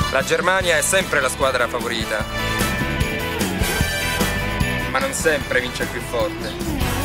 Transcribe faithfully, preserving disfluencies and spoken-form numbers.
La Germania è sempre la squadra favorita, ma non sempre vince il più forte.